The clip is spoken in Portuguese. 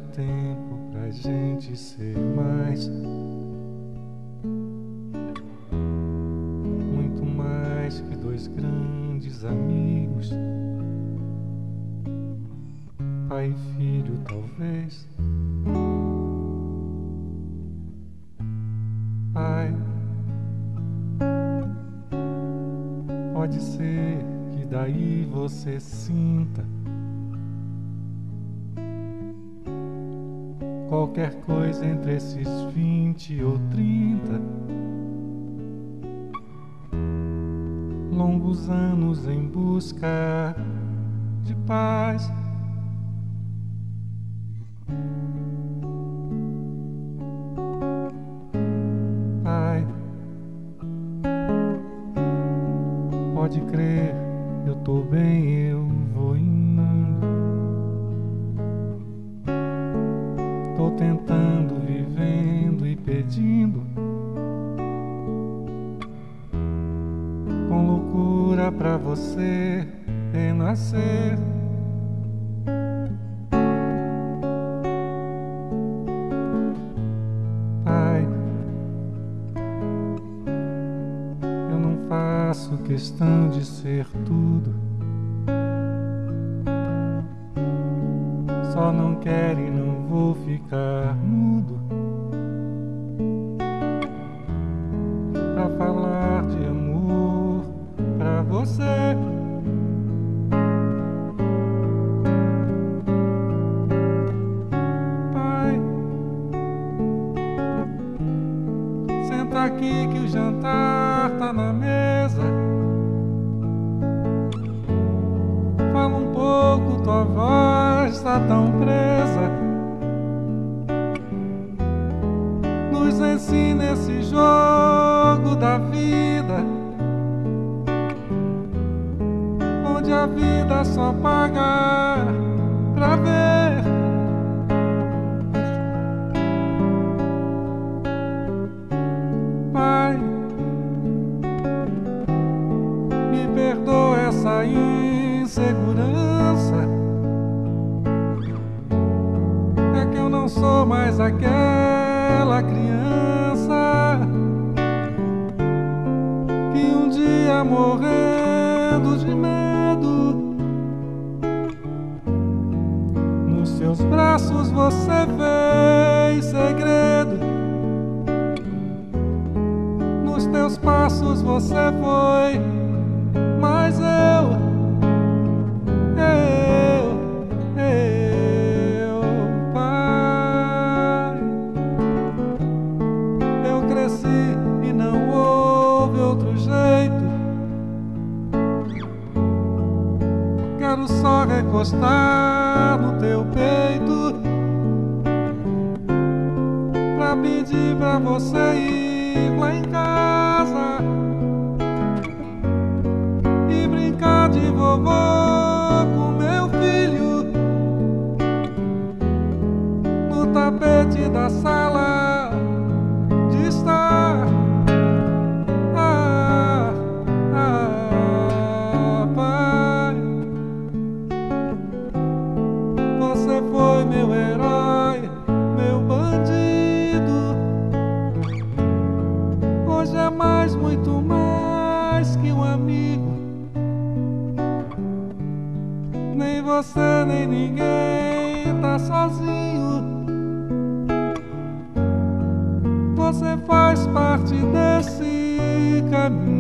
tempo pra gente ser mais, muito mais que dois grandes amigos, pai e filho talvez. Pai, pode ser que daí você sinta qualquer coisa entre esses 20 ou 30 longos anos em busca de paz. Pai, pode crer, eu tô bem, eu vou indo. Tô tentando, vivendo e pedindo, com loucura pra você renascer. Pai, eu não faço questão de ser tudo, só não quero e não vou ficar mudo pra falar de amor pra você. Pai, senta aqui que o jantar tá na mesa. Fala um pouco, tua voz tá tão presa. Nos ensina esse jogo da vida, onde a vida só paga pra ver. Pai, me perdoa essa insegurança, é que eu não sou mais aquela criança que um dia morrendo de medo, nos seus braços você fez segredo, nos teus passos você foi, mas pai, eu cresci e não houve outro jeito. Quero só recostar no teu peito pra pedir pra você ir lá em casa e brincar de vovô com meu filho no tapete da sala de estar. Pai, você foi meu herói, meu bandido. Hoje é mais, muito mais que um amigo. Nem você, nem ninguém tá sozinho. Você faz parte desse caminho.